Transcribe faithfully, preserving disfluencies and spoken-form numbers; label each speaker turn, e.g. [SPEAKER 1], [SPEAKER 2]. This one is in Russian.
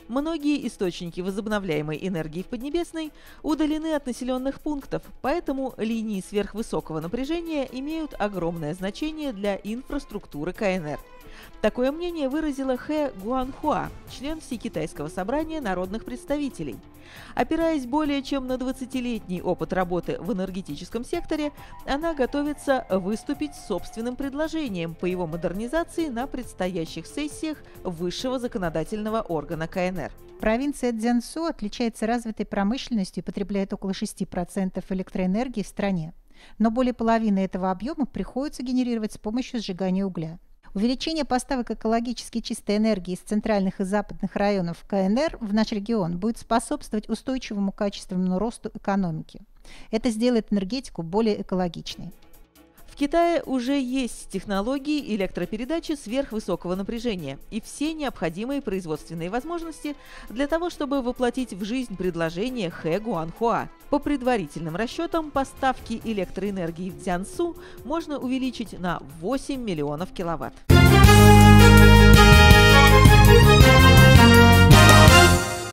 [SPEAKER 1] Многие источники возобновляемой энергии в Поднебесной удалены от населенных пунктов, поэтому линии сверхвысокого напряжения имеют огромное значение для инфраструктуры ка эн эр. Такое мнение выразила Хэ Гуанхуа, член Всекитайского собрания народных представителей. Опираясь более чем на двадцатилетний опыт работы в энергетическом секторе, она готовится выступить с собственным предложением по его модернизации на предстоящих сессиях высшего законодательного органа ка эн эр.
[SPEAKER 2] Провинция Цзянсу отличается развитой промышленностью и потребляет около шести процентов электроэнергии в стране. Но более половины этого объема приходится генерировать с помощью сжигания угля. Увеличение поставок экологически чистой энергии из центральных и западных районов ка эн эр в наш регион будет способствовать устойчивому качественному росту экономики. Это сделает энергетику более экологичной.
[SPEAKER 1] В Китае уже есть технологии электропередачи сверхвысокого напряжения и все необходимые производственные возможности для того, чтобы воплотить в жизнь предложение Хэ Гуанхуа. По предварительным расчетам, поставки электроэнергии в Цзянсу можно увеличить на восемь миллионов киловатт.